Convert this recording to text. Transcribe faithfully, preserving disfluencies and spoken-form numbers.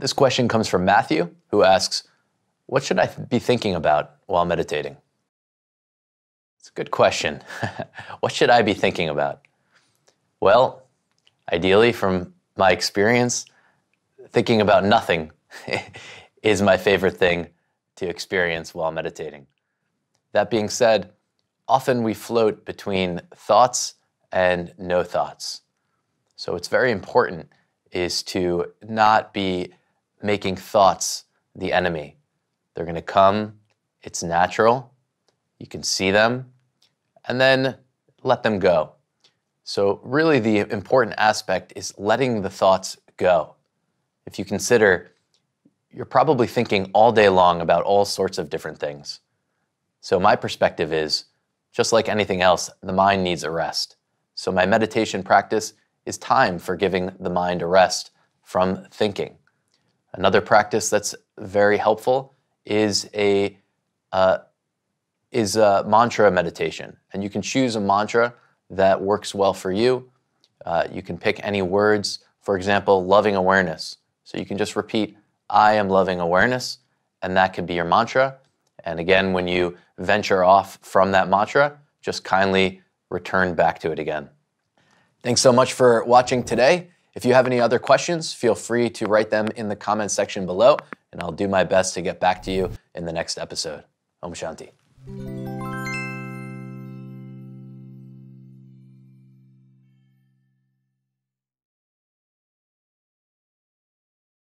This question comes from Matthew, who asks, what should I be thinking about while meditating? It's a good question. What should I be thinking about? Well, ideally, from my experience, thinking about nothing is my favorite thing to experience while meditating. That being said, often we float between thoughts and no thoughts. So it's very important is to not be making thoughts the enemy. They're going to come, it's natural, you can see them, and then let them go. So really the important aspect is letting the thoughts go. If you consider, you're probably thinking all day long about all sorts of different things. So my perspective is, just like anything else, the mind needs a rest. So my meditation practice is time for giving the mind a rest from thinking. Another practice that's very helpful is a, uh, is a mantra meditation. And you can choose a mantra that works well for you. Uh, you can pick any words, for example, loving awareness. So you can just repeat, I am loving awareness, and that could be your mantra. And again, when you venture off from that mantra, just kindly return back to it again. Thanks so much for watching today. If you have any other questions, feel free to write them in the comments section below, and I'll do my best to get back to you in the next episode. Om Shanti.